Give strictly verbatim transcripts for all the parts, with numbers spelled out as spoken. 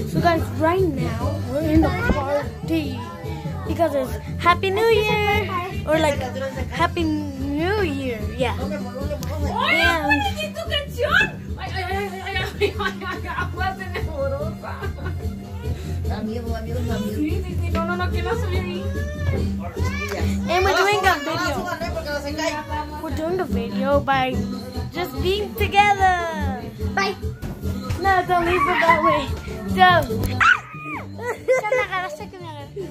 So guys, right now we're in the party because it's Happy New Year or like Happy New Year, yeah. ¡Oye, pones tu canción! ¡Ay, ay, ay, ay, ay, ay, ay, aguas de neborosa! Amigo, amigo, amigo. Sí, sí, sí, no, no, no, que no soy ahí. And we're doing a video. We're doing a video by just being together. Bye. No, don't leave it that way. Don't. Ya me agarraste que me agarraste.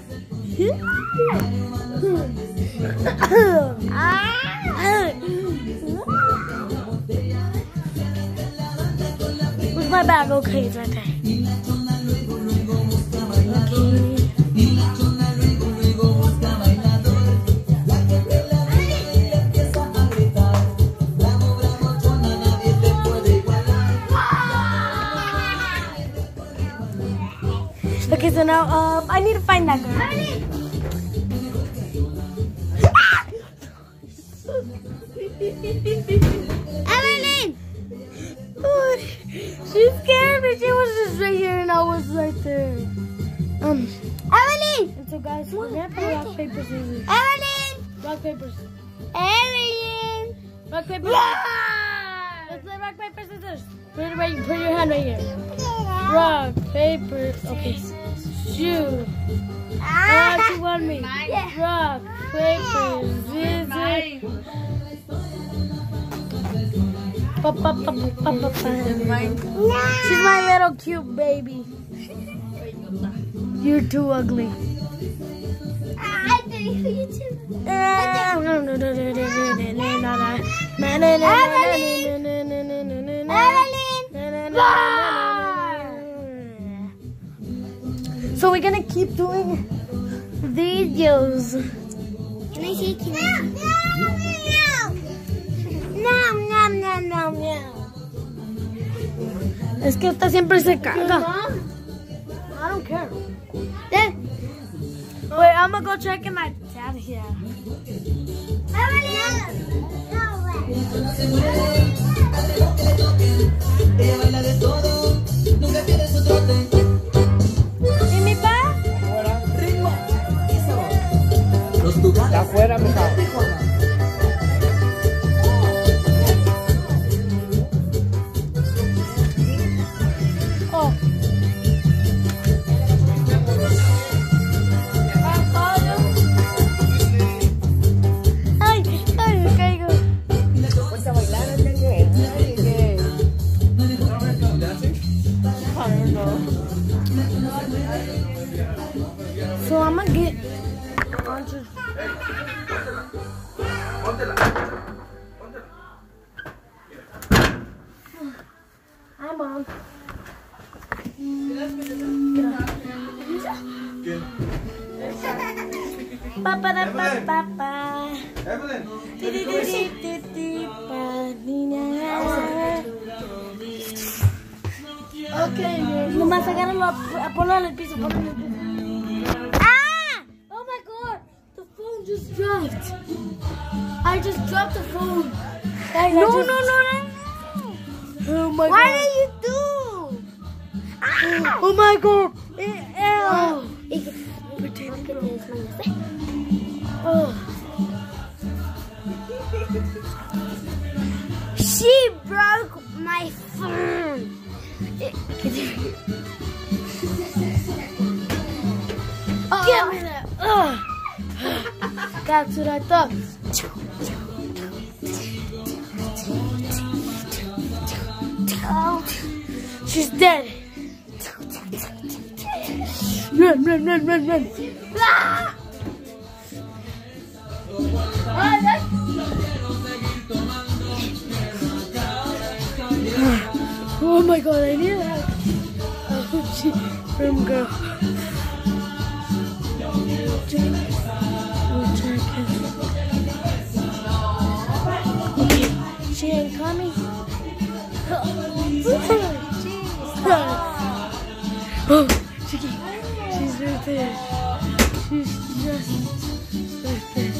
Where's my bag? Okay, it's right there. Okay. Okay, so now um, I need to find that girl. Evelyn! Oh, she scared me. She was just right here and I was right there. Um, Evelyn! And so guys, we're gonna play rock, paper, scissors. Evelyn! Rock, paper, scissors. Evelyn! Rock, paper, scissors. Let's play rock, paper, scissors. Put it right, put your hand right here. Rock, paper, okay. Shoe. Ah, uh, you want me? Yeah. Rock, paper, scissors. Pa, pa, pa, pa, pa, pa. She's my little cute baby. You're too ugly. I think you too. So we're gonna keep doing videos. Can I see? Can I see? No, no, no, no, no. Es que esta siempre se caga. I don't care. Then, wait, I'm gonna go check in my dad here. ¿Y mi pa? Ritmo y sabor. Está afuera, mija. So I'm gonna get a bunch of. Hi, Mom. Pa pa da pa pa pa. Ti ti ti ti ti pa ni na. Okay, nomás agárralo, ponlo en el piso, ponlo en el piso. Just dropped. I just dropped the phone. Guys, no, just... no, no, no, no. Oh my Why God. What did you do? Ah. Oh my God. Oh. Pretend que tienes manos. Oh. She broke my phone. Oh. Give me that. Oh. That's what I thought. Oh, she's dead. Run, run, run, run, run. Ah! Oh my God, I need help. Oh, she, from girl. She ain't coming. Oh, she, she's right there. She's just right there.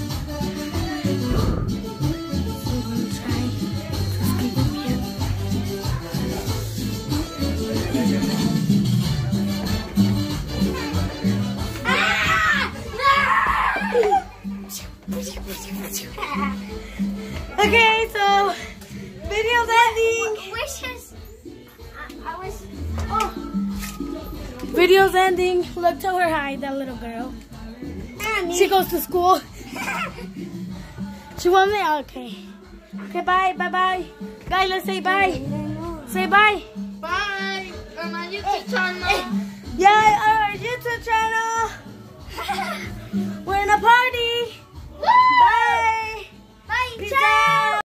So I'm gonna try to escape from here. Okay, so video's ending. Wishes. I, I wish. Oh. Video's ending. Look, tell her hi, that little girl. She goes to school. She wants me? Okay. Okay, bye, bye, bye. Guys, let's say bye. Say bye. Bye. On my YouTube channel.